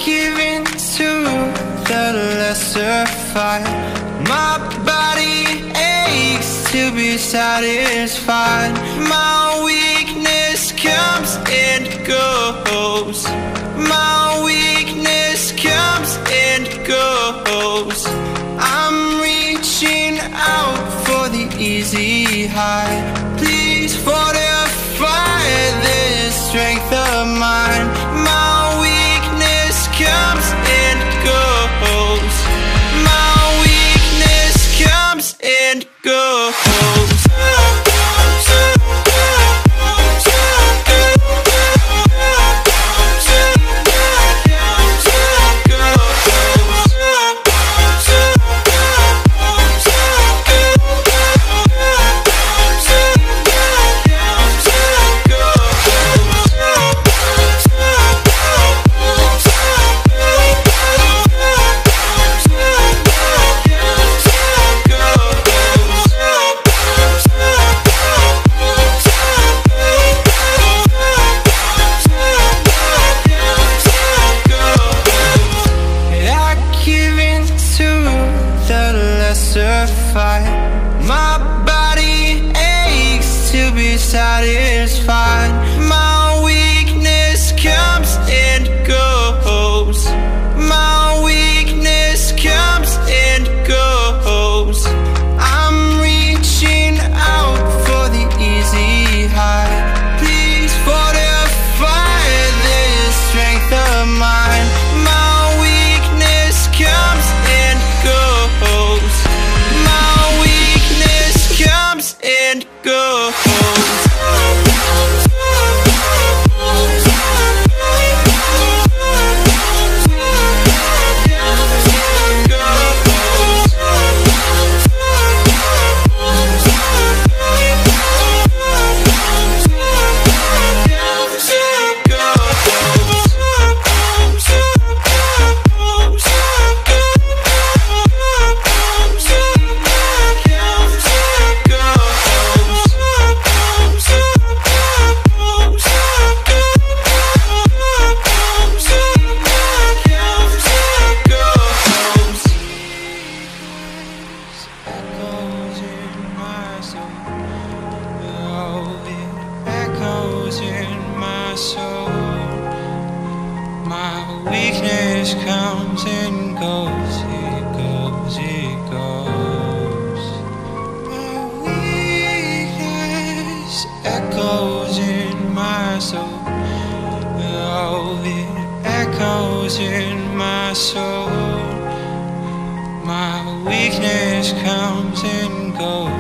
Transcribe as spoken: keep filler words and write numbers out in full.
give in to the lesser fight. My body aches to be satisfied. My weakness comes and goes. My weakness comes and goes. I'm reaching out for the easy high. Please fortify this strength of mine. My weakness comes and goes. My weakness comes and goes. My body aches to be satisfied. My weakness comes and goes. My weakness comes and goes. I'm reaching out for the easy high. Please fortify this strength of mine. My weakness comes and goes. And go. Weakness comes and goes, it goes, it goes. My weakness echoes in my soul. Oh, it echoes in my soul. My weakness comes and goes.